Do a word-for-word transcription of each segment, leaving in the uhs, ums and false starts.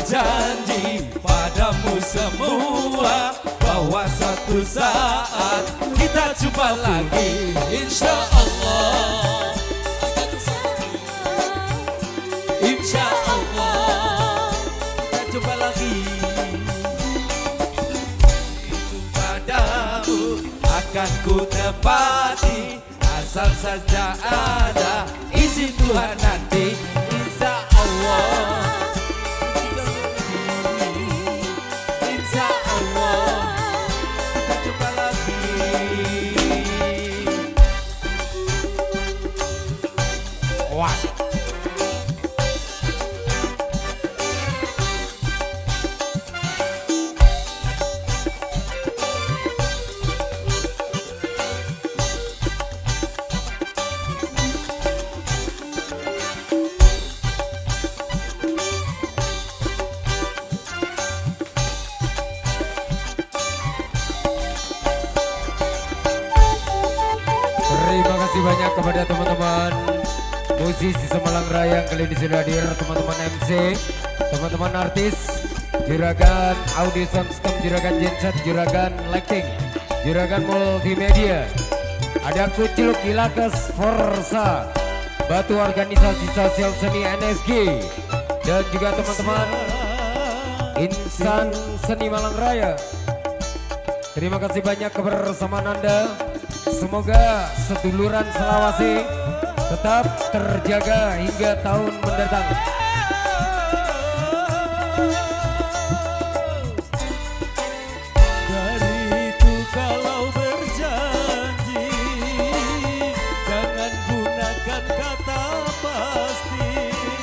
berjanji padamu semua bahwa suatu saat kita jumpa lagi, insya Allah. Insya Allah kita jumpa lagi. Itu padamu akan ku tepati, asal saja ada izin Tuhan nanti, insya Allah. Insya Allah kita jumpa lagi. Wah. Terima kasih banyak kepada teman-teman musisi Semalang Raya yang kali ini sudah hadir, teman-teman M C, teman-teman artis, juragan audio sound system, juragan genset, juragan lighting, juragan multimedia, ada Kucluk Ilakes Forza, Batu Organisasi Sosial Seni N S G, dan juga teman-teman Insan Seni Malang Raya. Terima kasih banyak kebersamaan Anda. Semoga seduluran Selawasi tetap terjaga hingga tahun mendatang. Dari itu kalau berjanji, jangan gunakan kata pasti.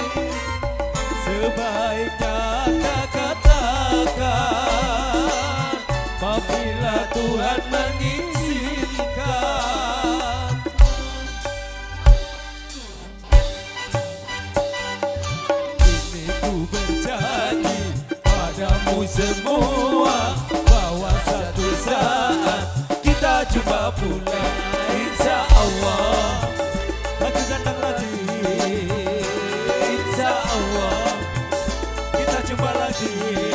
Sebaiknya katakan apabila Tuhan mengizinkan. Ini ku berjanji padamu semua bahwa satu saat kita jumpa pula, insya Allah. Aku datang lagi, insya Allah kita jumpa lagi.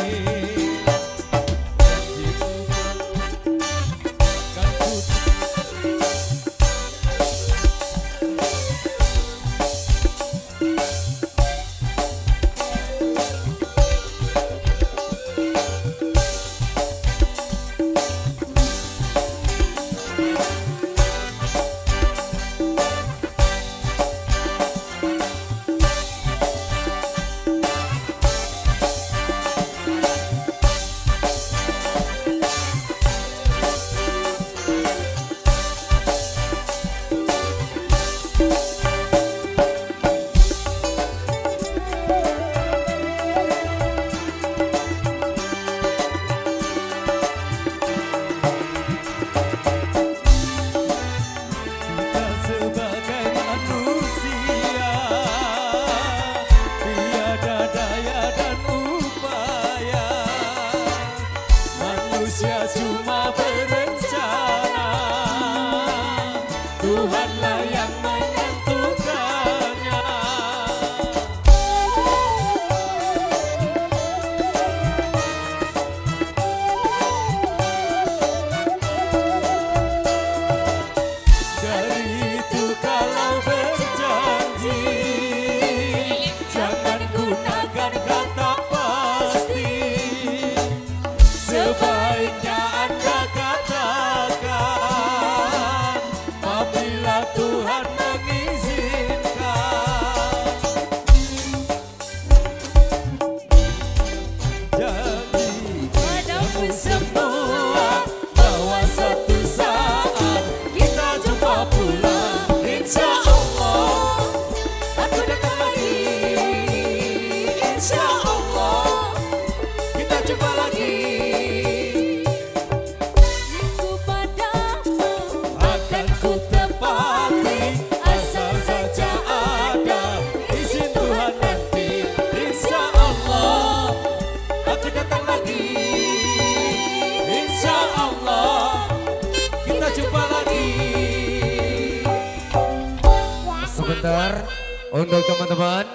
Cuma berencana, Tuhanlah yang menentukannya. Dari itu kalau berjanji, jangan gunakan kata pasti. Sebaiknya Anda katakan apabila Tuhan mengizinkan. Janji padamu semua bahwa satu saat kita jumpa pula, insya Allah. Aku datang lagi, insya Allah kita jumpa lagi. Sebentar untuk teman-teman